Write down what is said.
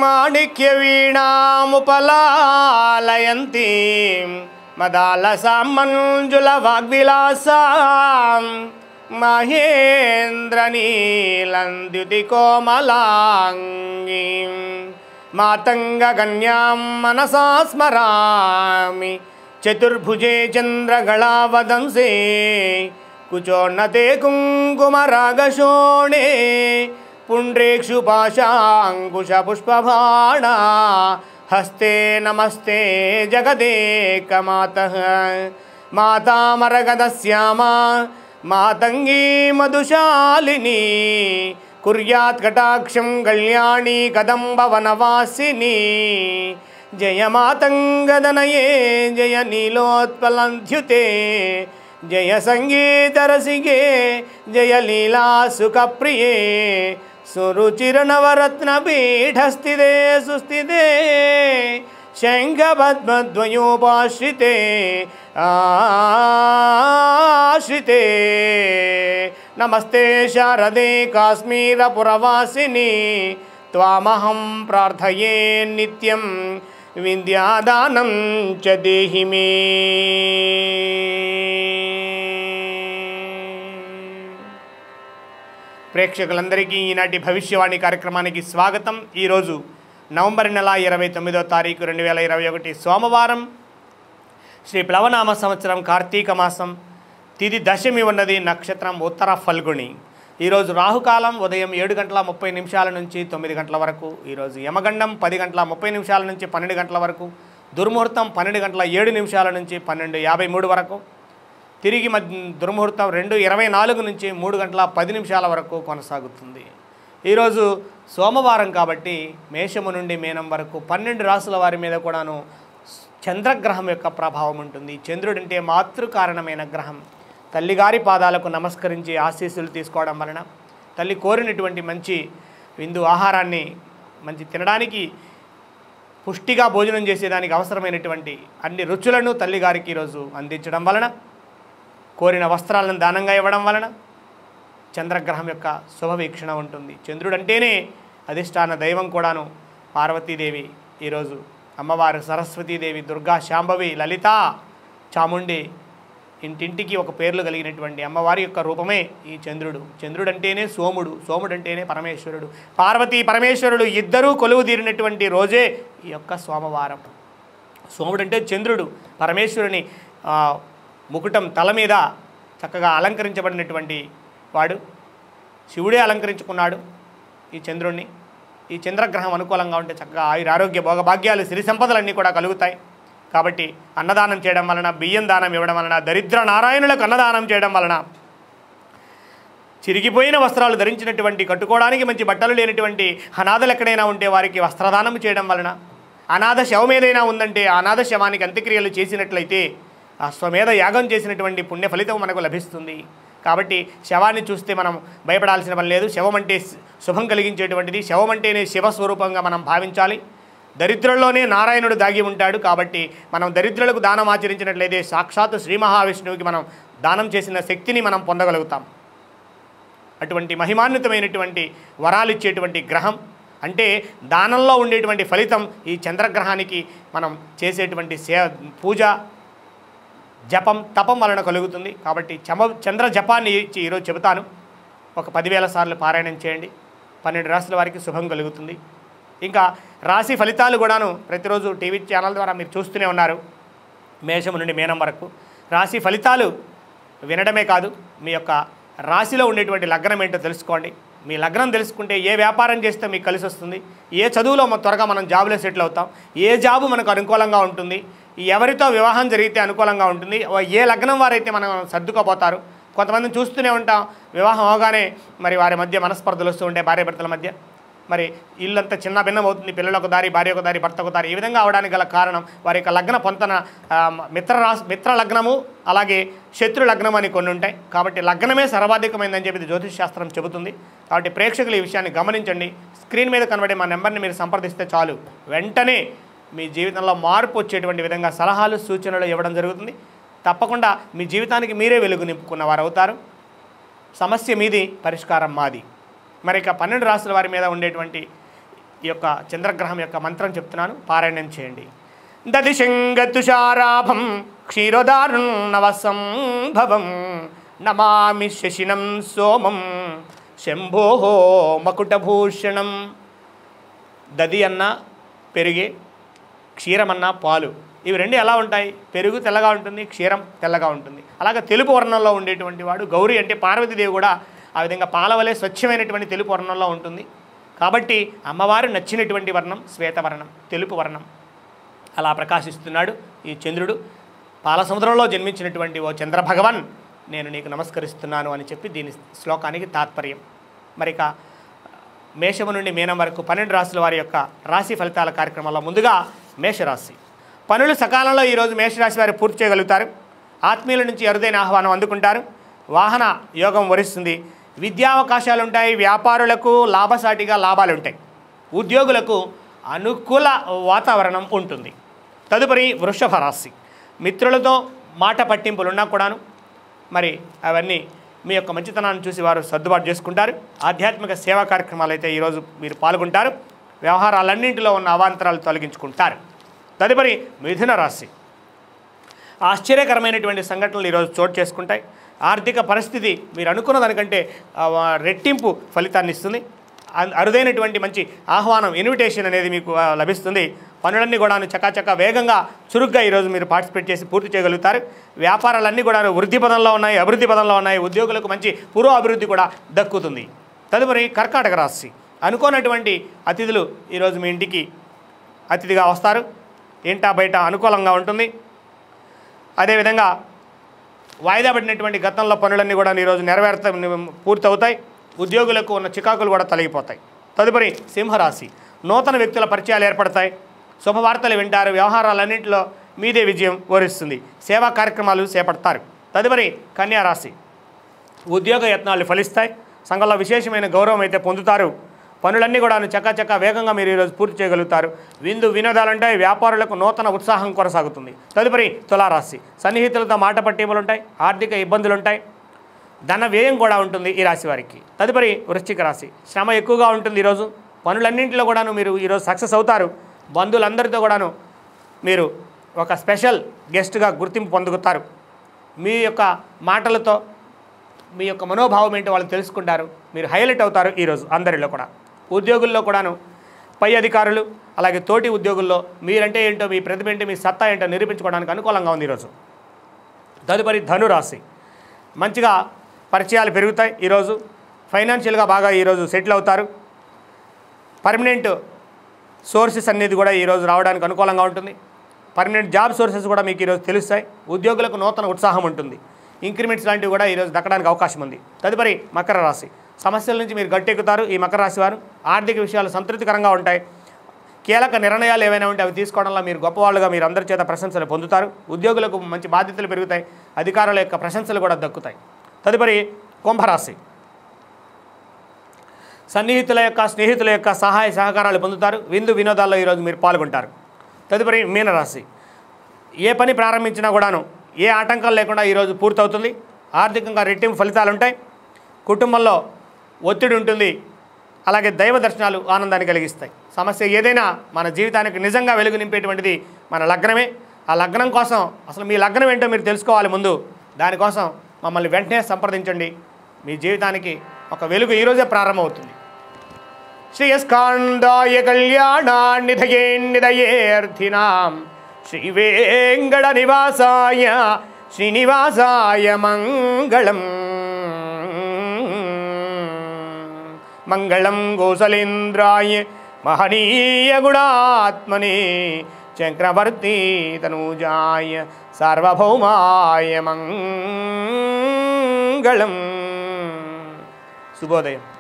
మాణిక్యవీణాముపలాలయంతి మదాలసామంజులవాగ్విలాసాం మహేంద్రనీలంద్యుతికోమలాంగీం మాతంగకన్యాం మనసా స్మరామి చతుర్భుజే చంద్రగళావదంసే కుచోన్నతే కుంకుమరాగశోణే పుండ్రేక్షుపాశాంకుశపుష్పబాణా హస్తే నమస్తే జగదేకమాతః మాతామరగదశ్యామా మాతంగీ మధుశాలిని కుర్యాత్ కటాక్షం కళ్యాణి కదంబవనవాసిని జయ మాతంగదనయే జయ నీలోత్పలంధ్యుతే జయ సంగీతరసిగే జయ లీలా సుఖప్రియే సురుచిరనవరత్నపీఠస్థితే సుస్థితే శంఖపద్మద్వయోపాశ్రితే ఆశ్రితే నమస్తే శారదే కాశ్మీరపురవాసిని త్వామహం ప్రార్థయే నిత్యం విద్యాదానం చ దేహి మే. ప్రేక్షకులందరికీ ఈనాటి భవిష్యవాణి కార్యక్రమానికి స్వాగతం. ఈరోజు నవంబర్ నెల 29వ తారీఖు 2021 సోమవారం, శ్రీ ప్లవనామ సంవత్సరం కార్తీక మాసం, తిథి దశమి ఉన్నది, నక్షత్రం ఉత్తర ఫల్గుణి. ఈరోజు రాహుకాలం ఉదయం 7:30 నుంచి 9 వరకు. ఈరోజు యమగండం 10:30 నుంచి 12 వరకు. దుర్ముహూర్తం 12:07 నుంచి 12:53 వరకు. తిరిగి దుర్ముహూర్తం 2:24 నుంచి 3:10 వరకు కొనసాగుతుంది. ఈరోజు సోమవారం కాబట్టి మేషము నుండి మీనం వరకు 12 రాసుల వారి మీద కూడాను చంద్రగ్రహం యొక్క ప్రభావం ఉంటుంది. చంద్రుడు అంటే మాతృకారణమైన గ్రహం. తల్లిగారి పాదాలకు నమస్కరించి ఆశీస్సులు తీసుకోవడం వలన, తల్లి కోరినటువంటి మంచి విందు ఆహారాన్ని మంచి తినడానికి, పుష్టిగా భోజనం చేసేదానికి అవసరమైనటువంటి అన్ని రుచులను తల్లిగారికి ఈరోజు అందించడం వలన, కోరిన వస్త్రాలను దానంగా ఇవ్వడం వలన చంద్రగ్రహం యొక్క శుభవీక్షణ ఉంటుంది. చంద్రుడు అంటేనే అధిష్టాన దైవం కూడాను పార్వతీదేవి. ఈరోజు అమ్మవారు సరస్వతీదేవి, దుర్గా, శాంభవి, లలిత, చాముండి, ఇంటింటికి ఒక పేర్లు కలిగినటువంటి అమ్మవారి యొక్క రూపమే ఈ చంద్రుడు. చంద్రుడు అంటేనే సోముడు, సోముడు అంటేనే పరమేశ్వరుడు. పార్వతీ పరమేశ్వరుడు ఇద్దరూ కొలువు తీరినటువంటి రోజే ఈ యొక్క సోమవారం. సోముడు అంటే చంద్రుడు, పరమేశ్వరుని ముకుటం తల మీద చక్కగా అలంకరించబడినటువంటి వాడు. శివుడే అలంకరించుకున్నాడు ఈ చంద్రుణ్ణి. ఈ చంద్రగ్రహం అనుకూలంగా ఉంటే చక్కగా ఆయురారోగ్య భోగభాగ్యాలు, సిరి సంపదలన్నీ కూడా కలుగుతాయి. కాబట్టి అన్నదానం చేయడం వలన, బియ్యం దానం ఇవ్వడం వలన, దరిద్ర నారాయణులకు అన్నదానం చేయడం వలన, చిరిగిపోయిన వస్త్రాలు ధరించినటువంటి, కట్టుకోవడానికి మంచి బట్టలు లేనటువంటి అనాథలు ఎక్కడైనా ఉంటే వారికి వస్త్రదానం చేయడం వలన, అనాథ శవం ఏదైనా ఉందంటే అనాథ శవానికి అంత్యక్రియలు చేసినట్లయితే అశ్వమేధ యాగం చేసినటువంటి పుణ్య ఫలితం మనకు లభిస్తుంది. కాబట్టి శవాన్ని చూస్తే మనం భయపడాల్సిన పని లేదు. శవం అంటే శుభం కలిగించేటువంటిది. శవం అంటేనే శివస్వరూపంగా మనం భావించాలి. దరిద్రుల్లోనే నారాయణుడు దాగి ఉంటాడు. కాబట్టి మనం దరిద్రులకు దానం ఆచరించినట్లయితే సాక్షాత్తు శ్రీ మహావిష్ణువుకి మనం దానం చేసిన శక్తిని మనం పొందగలుగుతాం. అటువంటి మహిమాన్వితమైనటువంటి వరాలు ఇచ్చేటువంటి గ్రహం అంటే దానంలో ఉండేటువంటి ఫలితం ఈ చంద్రగ్రహానికి మనం చేసేటువంటి పూజ, జపం, తపం వలన కలుగుతుంది. కాబట్టి చంద్ర జపాన్ని ఈరోజు చెబుతాను. ఒక 10,000 సార్లు పారాయణం చేయండి. 12 రాశుల వారికి శుభం కలుగుతుంది. ఇంకా రాశి ఫలితాలు కూడాను ప్రతిరోజు టీవీ ఛానల్ ద్వారా మీరు చూస్తూనే ఉన్నారు. మేషము నుండి మీనం వరకు రాశి ఫలితాలు వినడమే కాదు, మీ యొక్క రాశిలో ఉండేటువంటి లగ్నం ఏంటో తెలుసుకోండి. మీ లగ్నం తెలుసుకుంటే ఏ వ్యాపారం చేస్తే మీకు కలిసి వస్తుంది, ఏ చదువులో త్వరగా మనం జాబులో సెటిల్ అవుతాం, ఏ జాబు మనకు అనుకూలంగా ఉంటుంది, ఎవరితో వివాహం జరిగితే అనుకూలంగా ఉంటుంది, ఏ లగ్నం వారైతే మనం సర్దుకోపోతారు. కొంతమందిని చూస్తూనే ఉంటాం, వివాహం అవగానే మరి వారి మధ్య మనస్పర్ధలు వస్తూ ఉంటాయి, భార్యాభర్తల మధ్య. మరి ఇల్లంతా చిన్న భిన్నం అవుతుంది, పిల్లలు ఒక దారి, భార్య ఒక దారి, భర్త ఒక దారి. ఈ విధంగా అవడానికి గల కారణం వారి యొక్క లగ్న పొంతన మిత్ర లగ్నము, అలాగే శత్రు లగ్నం అని కొన్ని ఉంటాయి. కాబట్టి లగ్నమే సర్వాధికమైందని చెప్పి జ్యోతిష్ శాస్త్రం చెబుతుంది. కాబట్టి ప్రేక్షకులు ఈ విషయాన్ని గమనించండి. స్క్రీన్ మీద కనబడే మా నెంబర్ని మీరు సంప్రదిస్తే చాలు, వెంటనే మీ జీవితంలో మార్పు వచ్చేటువంటి విధంగా సలహాలు, సూచనలు ఇవ్వడం జరుగుతుంది. తప్పకుండా మీ జీవితానికి మీరే వెలుగు నింపుకున్న వారు అవుతారు. సమస్య మీది, పరిష్కారం మాది. మరి ఇక 12 రాశుల వారి మీద ఉండేటువంటి ఈ యొక్క చంద్రగ్రహం యొక్క మంత్రం చెప్తున్నాను, పారాయణం చేయండి. దదిశంగతుషారాభం క్షీరోదార్ణవసంభవం నమామి శశినం సోమం శంభో మకుటభూషణం. దది అన్న పెరుగే, క్షీరమన్న పాలు, ఇవి రెండు ఎలా ఉంటాయి? పెరుగు తెల్లగా ఉంటుంది, క్షీరం తెల్లగా ఉంటుంది. అలాగే తెలుపు వర్ణంలో ఉండేటువంటి వాడు గౌరీ అంటే పార్వతీదేవి కూడా ఆ విధంగా పాలవలే స్వచ్ఛమైనటువంటి తెలుపు వర్ణంలో ఉంటుంది. కాబట్టి అమ్మవారు నచ్చినటువంటి వర్ణం శ్వేతవర్ణం, తెలుపు వర్ణం. అలా ప్రకాశిస్తున్నాడు ఈ చంద్రుడు. పాల సముద్రంలో జన్మించినటువంటి ఓ చంద్ర భగవాన్, నేను నీకు నమస్కరిస్తున్నాను అని చెప్పి దీని శ్లోకానికి తాత్పర్యం. మరిక మేషము నుండి మీనం వరకు 12 రాశుల వారి యొక్క రాశి ఫలితాల కార్యక్రమంలో ముందుగా మేషరాశి. పనులు సకాలంలో ఈరోజు మేషరాశి వారు పూర్తి చేయగలుగుతారు. ఆత్మీయుల నుంచి అరుదైన ఆహ్వానం అందుకుంటారు. వాహన యోగం వరిస్తుంది. విద్యావకాశాలు ఉంటాయి. వ్యాపారులకు లాభసాటిగా లాభాలు ఉంటాయి. ఉద్యోగులకు అనుకూల వాతావరణం ఉంటుంది. తదుపరి వృషభ రాశి. మిత్రులతో మాట పట్టింపులు ఉన్నా కూడాను మరి అవన్నీ మీ యొక్క మంచితనాన్ని చూసి వారు సర్దుబాటు చేసుకుంటారు. ఆధ్యాత్మిక సేవా కార్యక్రమాలు అయితే ఈరోజు మీరు పాల్గొంటారు. వ్యవహారాలన్నింటిలో ఉన్న అవాంతరాలు తొలగించుకుంటారు. తదుపరి మిథున రాశి. ఆశ్చర్యకరమైనటువంటి సంఘటనలు ఈరోజు చోటు చేసుకుంటాయి. ఆర్థిక పరిస్థితి మీరు అనుకున్న దానికంటే రెట్టింపు ఫలితాన్ని ఇస్తుంది. అరుదైనటువంటి మంచి ఆహ్వానం, ఇన్విటేషన్ అనేది మీకు లభిస్తుంది. పనులన్నీ కూడా చకాచక వేగంగా చురుగ్గా ఈరోజు మీరు పార్టిసిపేట్ చేసి పూర్తి చేయగలుగుతారు. వ్యాపారాలన్నీ కూడా వృద్ధి పదంలో ఉన్నాయి, అభివృద్ధి పదంలో ఉన్నాయి. ఉద్యోగులకు మంచి పూర్వ అభివృద్ధి కూడా దక్కుతుంది. తదుపరి కర్కాటక రాశి. అనుకోనటువంటి అతిథులు ఈరోజు మీ ఇంటికి అతిథిగా వస్తారు. ఇంటా బయట అనుకూలంగా ఉంటుంది. అదేవిధంగా వాయిదా పడినటువంటి గతంలో పనులన్నీ కూడా ఈరోజు పూర్తవుతాయి. ఉద్యోగులకు ఉన్న చికాకులు కూడా తొలగిపోతాయి. తదుపరి సింహరాశి. నూతన వ్యక్తుల పరిచయాలు ఏర్పడతాయి. శుభవార్తలు వింటారు. వ్యవహారాలన్నింటిలో మీదే విజయం వరిస్తుంది. సేవా కార్యక్రమాలు చేపడతారు. తదుపరి కన్యారాశి. ఉద్యోగ యత్నాలు ఫలిస్తాయి. సంఘంలో విశేషమైన గౌరవం అయితే పొందుతారు. పనులన్నీ కూడా చకాచక వేగంగా మీరు ఈరోజు పూర్తి చేయగలుగుతారు. విందు వినోదాలుంటాయి. వ్యాపారులకు నూతన ఉత్సాహం కొనసాగుతుంది. తదుపరి తులారాశి. సన్నిహితులతో మాట పట్టింపులు ఉంటాయి. ఆర్థిక ఇబ్బందులు ఉంటాయి. ధన వ్యయం కూడా ఉంటుంది ఈ రాశి వారికి. తదుపరి వృశ్చిక రాశి. శ్రమ ఎక్కువగా ఉంటుంది. ఈరోజు పనులన్నింటిలో కూడాను మీరు ఈరోజు సక్సెస్ అవుతారు. బంధువులందరితో కూడాను మీరు ఒక స్పెషల్ గెస్ట్గా గుర్తింపు పొందుతారు. మీ యొక్క మాటలతో మీ యొక్క మనోభావం ఏంటో వాళ్ళు తెలుసుకుంటారు. మీరు హైలైట్ అవుతారు ఈరోజు అందరిలో కూడా. ఉద్యోగుల్లో కూడాను పై అధికారులు అలాగే తోటి ఉద్యోగుల్లో మీరంటే ఏంటో, మీ ప్రతిభ ఏంటో, మీ సత్తా ఏంటో నిరూపించుకోవడానికి అనుకూలంగా ఉంది ఈరోజు. తదుపరి ధనురాశి. మంచిగా పరిచయాలు పెరుగుతాయి. ఈరోజు ఫైనాన్షియల్గా బాగా ఈరోజు సెటిల్ అవుతారు. పర్మనెంట్ సోర్సెస్ అనేది కూడా ఈరోజు రావడానికి అనుకూలంగా ఉంటుంది. పర్మనెంట్ జాబ్ సోర్సెస్ కూడా మీకు ఈరోజు తెలుస్తాయి. ఉద్యోగులకు నూతన ఉత్సాహం ఉంటుంది. ఇంక్రిమెంట్స్ లాంటివి కూడా ఈరోజు దక్కడానికి అవకాశం ఉంది. తదుపరి మకర రాశి. సమస్యల నుంచి మీరు గట్టెక్కుతారు ఈ మకర రాశి వారు. ఆర్థిక విషయాలు సంతృప్తికరంగా ఉంటాయి. కీలక నిర్ణయాలు ఏవైనా ఉంటే అవి తీసుకోవడంలో మీరు గొప్పవాళ్ళుగా మీరు అందరి చేత ప్రశంసలు పొందుతారు. ఉద్యోగులకు మంచి బాధ్యతలు పెరుగుతాయి. అధికారుల యొక్క ప్రశంసలు కూడా దక్కుతాయి. తదుపరి కుంభరాశి. సన్నిహితుల యొక్క స్నేహితుల యొక్క సహాయ సహకారాలు పొందుతారు. విందు వినోదాల్లో ఈరోజు మీరు పాల్గొంటారు. తదుపరి మీనరాశి. ఏ పని ప్రారంభించినా కూడాను ఏ ఆటంకాలు లేకుండా ఈరోజు పూర్తవుతుంది. ఆర్థికంగా రెట్టింపు ఫలితాలు ఉంటాయి. కుటుంబంలో ఒత్తిడి ఉంటుంది. అలాగే దైవ దర్శనాలు ఆనందాన్ని కలిగిస్తాయి. సమస్య ఏదైనా మన జీవితానికి నిజంగా వెలుగు నింపేటువంటిది మన లగ్నమే. ఆ లగ్నం కోసం అసలు మీ లగ్నం ఏంటో మీరు తెలుసుకోవాలి ముందు. దానికోసం మమ్మల్ని వెంటనే సంప్రదించండి. మీ జీవితానికి ఒక వెలుగు ఈరోజే ప్రారంభమవుతుంది. శ్రీయస్కాందాయ కళ్యాణాన్నిధయే నిధయేర్థినాం శ్రీ వేంకట నివాసాయ శ్రీనివాసాయ మంగళం. మంగళం గోసలేంద్రాయ మహనీయ గుణాత్మనే చక్రవర్తి తనూజాయ సార్వభౌమాయ మంగళం. శుభోదయం.